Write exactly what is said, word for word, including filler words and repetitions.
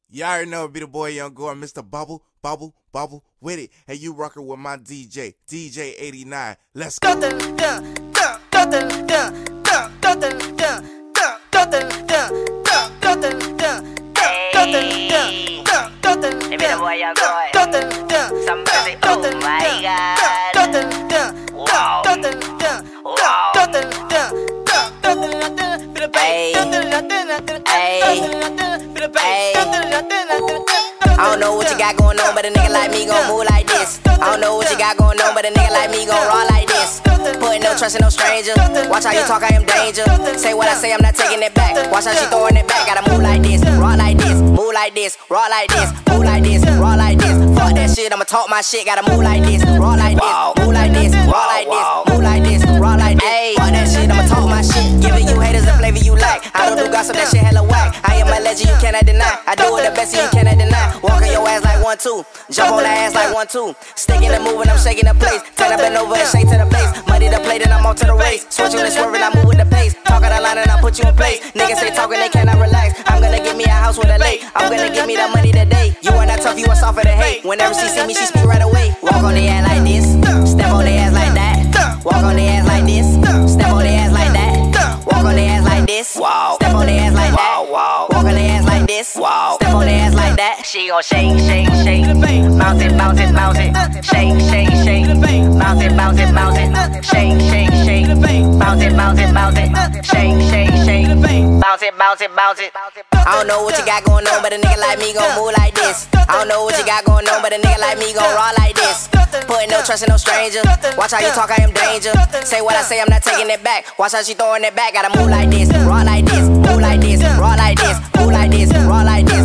You already know it be the boy Young Gore, Mister Bubble, Bubble, Bubble with it. Hey, you rockin' with my D J, D J eighty-nine. Let's go. Hey, be the boy Young Gore. Somebody, oh my God. Wow. Hey, hey, hey. I don't know what you got going on, but a nigga like me gon' move like this. I don't know what you got going on, but a nigga like me gon' roll like this. Putting no trust in no stranger. Watch how you talk, I am danger. Say what I say, I'm not taking it back. Watch how she throwing it back. Gotta move like this, roll like this, move like this, roll like this, move like this, roll like this. Fuck that shit, I'ma talk my shit. Gotta move like this, roll like this, move like this, roll like this, move like this, roll like this. Fuck that shit, I'ma talk my shit. Giving you haters the flavor you like. I don't do gossip, that shit hella whack. I am a legend, you cannot deny. I do it the best, and you cannot deny. Walk on your ass like one, two. Jump on the ass like one, two. Sticking and moving, I'm shaking the place. Turn up and over and shake to the base. Money the plate and I'm on to the race. Switching and swerving, I move with the pace. Talk out the line and I put you in place. Niggas say talking, they cannot relax. I'm gonna give me a house with a lake. I'm gonna give me the money today. You are not tough, you are soft for the hate. Whenever she see me, she speak right away. Walk on the ass like this. Step on the ass like that. Walk on the ass like this. Step on the ass like that. Walk on the ass like this. Wow. Step on the ass like that. Wow. Walk on the ass like this. Wow. Step on the ass like that. She gon' shake, shake, shake. Bounce it, bounce it, bounce it. Shake, shake, shake. Bounce it, bounce it, bounce it. Shake, shake, shake. Bounce it, bounce it, bounce it. Shake, shake, shake. Bounce it, bounce it, bounce it. I don't know what you got going on, but a nigga like me gon' move like this. I don't know what you got going on, but a nigga like me gon' roll like this. Putting no trust in no stranger. Watch how you talk, I am danger. Say what I say, I'm not taking it back. Watch how she throwing it back. Gotta move like this, roll like this, move like this, roll like this, move like this, roll like this.